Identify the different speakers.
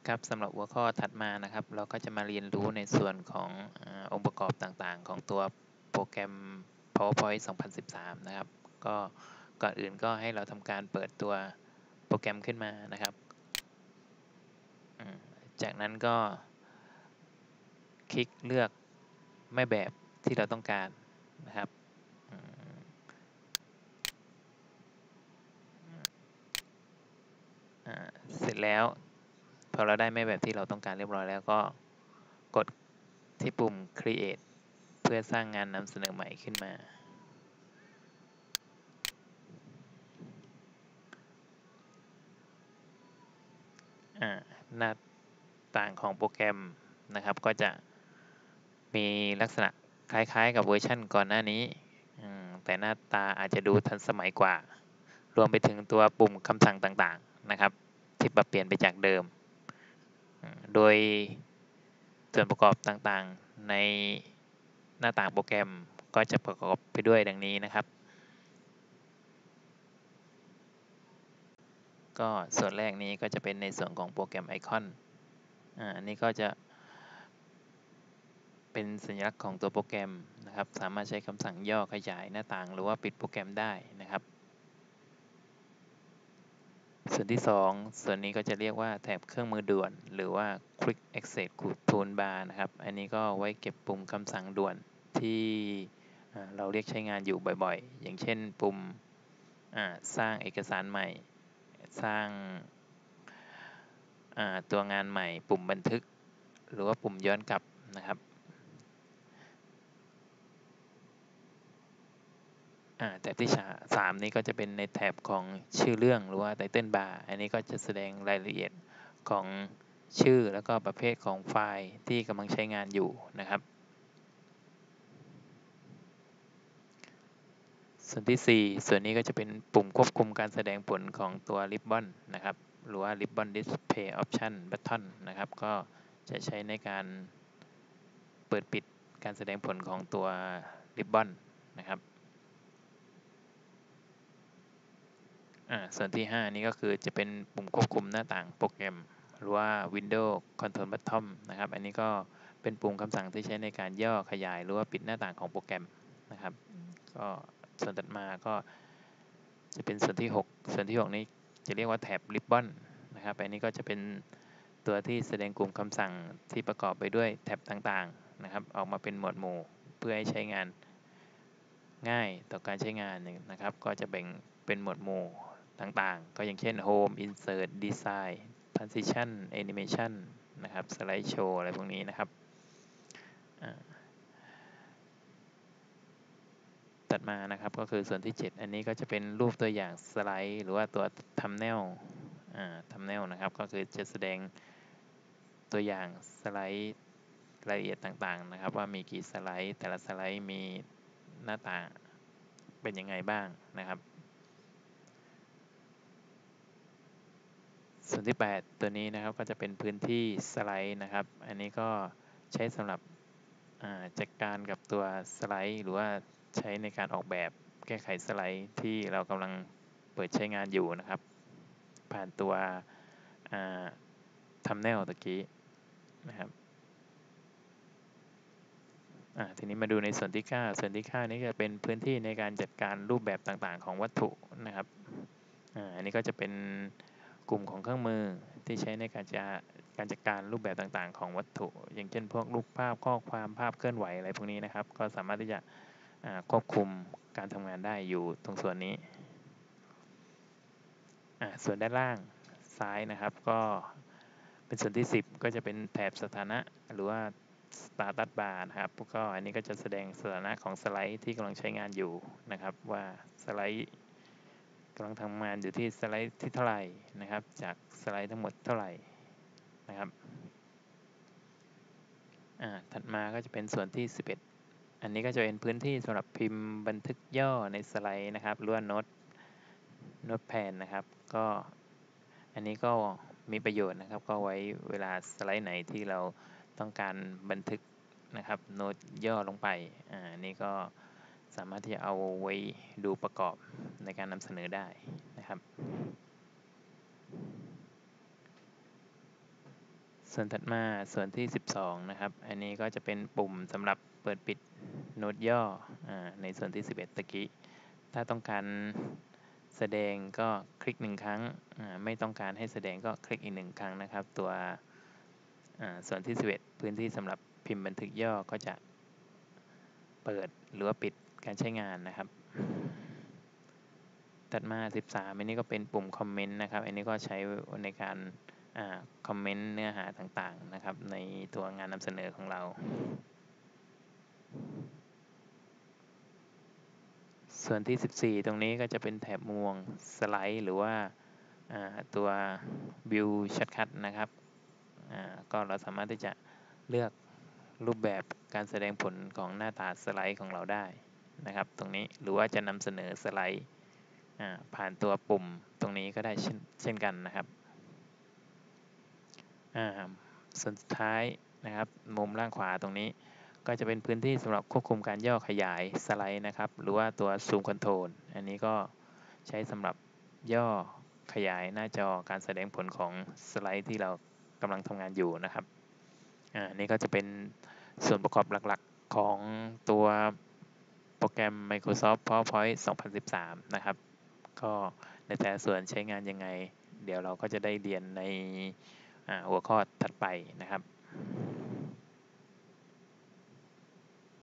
Speaker 1: ครับสำหรับหัวข้อถัดมานะครับเราก็จะมาเรียนรู้ในส่วนขององค์ประกอบต่างๆของตัวโปรแกรม PowerPoint 2013 นะครับก็ก่อนอื่นก็ให้เราทำการเปิดตัวโปรแกรมขึ้นมานะครับจากนั้นก็คลิกเลือกแม่แบบที่เราต้องการนะครับเสร็จแล้วพอเราได้แม่แบบที่เราต้องการเรียบร้อยแล้วก็กดที่ปุ่ม Create เพื่อสร้างงานนำเสนอใหม่ขึ้นมาหน้าต่างของโปรแกรมนะครับก็จะมีลักษณะคล้ายๆกับเวอร์ชันก่อนหน้านี้แต่หน้าตาอาจจะดูทันสมัยกว่ารวมไปถึงตัวปุ่มคำสั่งต่างๆนะครับที่ปรับเปลี่ยนไปจากเดิมโดยส่วนประกอบต่างๆในหน้าต่างโปรแกรมก็จะประกอบไปด้วยดังนี้นะครับก็ส่วนแรกนี้ก็จะเป็นในส่วนของโปรแกรมไอคอนอันนี้ก็จะเป็นสัญลักษณ์ของตัวโปรแกรมนะครับสามารถใช้คำสั่งย่อขยายหน้าต่างหรือว่าปิดโปรแกรมได้นะครับส่วนที่2ส่วนนี้ก็จะเรียกว่าแถบเครื่องมือด่วนหรือว่า Quick Access Toolbar นะครับอันนี้ก็ไว้เก็บปุ่มคำสั่งด่วนที่เราเรียกใช้งานอยู่บ่อยๆอย่างเช่นปุ่มสร้างเอกสารใหม่สร้างตัวงานใหม่ปุ่มบันทึกหรือว่าปุ่มย้อนกลับนะครับแถบที่3นี้ก็จะเป็นในแถบของชื่อเรื่องหรือว่า Title Bar อันนี้ก็จะแสดงรายละเอียดของชื่อแล้วก็ประเภทของไฟล์ที่กำลังใช้งานอยู่นะครับส่วนที่4ส่วนนี้ก็จะเป็นปุ่มควบคุมการแสดงผลของตัว Ribbon นะครับหรือว่า Ribbon Display Option Button นะครับก็จะใช้ในการเปิดปิดการแสดงผลของตัว Ribbon นะครับส่วนที่5นี้ก็คือจะเป็นปุ่มควบคุมหน้าต่างโปรแกรมหรือว่า Windows Control Button นะครับอันนี้ก็เป็นปุ่มคำสั่งที่ใช้ในการย่อขยายหรือว่าปิดหน้าต่างของโปรแกรมนะครับก็ส่วนถัดมาก็จะเป็นส่วนที่6ส่วนที่6นี้จะเรียกว่าแถบ Ribbon นะครับอันนี้ก็จะเป็นตัวที่แสดงกลุ่มคำสั่งที่ประกอบไปด้วยแท็บต่างๆนะครับออกมาเป็นหมวดหมู่เพื่อให้ใช้งานง่ายต่อการใช้งานนะครับก็จะแบ่งเป็นหมวดหมู่ต่างๆก็อย่างเช่น Home Insert Design Transition Animation นะครับ Slide Show อะไรพวกนี้นะครับตัดมานะครับก็คือส่วนที่7อันนี้ก็จะเป็นรูปตัวอย่างสไลด์หรือว่าตัว Thumbnail Thumbnail นะครับก็คือจะแสดงตัวอย่างสไลด์รายละเอียดต่างๆนะครับว่ามีกี่สไลด์แต่ละสไลด์มีหน้าตาเป็นยังไงบ้างนะครับส่วนที่8ตัวนี้นะครับก็จะเป็นพื้นที่สไลด์นะครับอันนี้ก็ใช้สำหรับจัดการกับตัวสไลด์หรือว่าใช้ในการออกแบบแก้ไขสไลด์ที่เรากำลังเปิดใช้งานอยู่นะครับผ่านตัวthumbnail ตะกี้นะครับทีนี้มาดูในส่วนที่9ส่วนที่9นี้จะเป็นพื้นที่ในการจัดการรูปแบบต่างๆของวัตถุนะครับอันนี้ก็จะเป็นกลุ่มของเครื่องมือที่ใช้ในการจัดการรูปแบบต่างๆของวัตถุอย่างเช่นพวกรูปภาพข้อความภาพเคลื่อนไหวอะไรพวกนี้นะครับก็สามารถที่จะควบคุมการทำงานได้อยู่ตรงส่วนนี้ส่วนด้านล่างซ้ายนะครับก็เป็นส่วนที่10ก็จะเป็นแถบสถานะหรือว่า Status Bar นะครับก็อันนี้ก็จะแสดงสถานะของสไลด์ที่กำลังใช้งานอยู่นะครับว่าสไลด์กำลังทำงานอยู่ที่สไลด์ที่เท่าไหร่นะครับจากสไลด์ทั้งหมดเท่าไหร่นะครับถัดมาก็จะเป็นส่วนที่11อันนี้ก็จะเป็นพื้นที่สำหรับพิมพ์บันทึกย่อในสไลด์นะครับหรือว่าโน้ตแพดนะครับก็อันนี้ก็มีประโยชน์นะครับก็ไว้เวลาสไลด์ไหนที่เราต้องการบันทึกนะครับโน้ตย่อลงไปอันนี้ก็สามารถที่จะเอาไว้ดูประกอบในการนำเสนอได้นะครับส่วนถัดมาส่วนที่12นะครับอันนี้ก็จะเป็นปุ่มสำหรับเปิดปิดโน้ตย่อในส่วนที่11ตะกี้ถ้าต้องการแสดงก็คลิก1ครั้งไม่ต้องการให้แสดงก็คลิกอีก1ครั้งนะครับตัวส่วนที่11พื้นที่สำหรับพิมพ์บันทึกย่อก็จะเปิดหรือว่าปิดการใช้งานนะครับถัดมา13อันนี้ก็เป็นปุ่มคอมเมนต์นะครับอันนี้ก็ใช้ในการคอมเมนต์เนื้อหาต่างๆนะครับในตัวงานนำเสนอของเราส่วนที่14ตรงนี้ก็จะเป็นแถบมุมมองสไลด์หรือว่าตัววิวช็อตคัทนะครับก็เราสามารถที่จะเลือกรูปแบบการแสดงผลของหน้าตาสไลด์ของเราได้นะครับตรงนี้หรือว่าจะนำเสนอสไลด์ผ่านตัวปุ่มตรงนี้ก็ได้เช่นกันนะครับส่วนสุดท้ายนะครับมุมล่างขวาตรงนี้ก็จะเป็นพื้นที่สำหรับควบคุมการย่อขยายสไลด์นะครับหรือว่าตัวซูมคอนโทรลอันนี้ก็ใช้สำหรับย่อขยายหน้าจอการแสดงผลของสไลด์ที่เรากำลังทำงานอยู่นะครับนี่ก็จะเป็นส่วนประกอบหลักๆของตัวโปรแกรม Microsoft PowerPoint 2013 นะครับก็ในแต่ละส่วนใช้งานยังไงเดี๋ยวเราก็จะได้เรียนในหัวข้อถัดไปนะครับ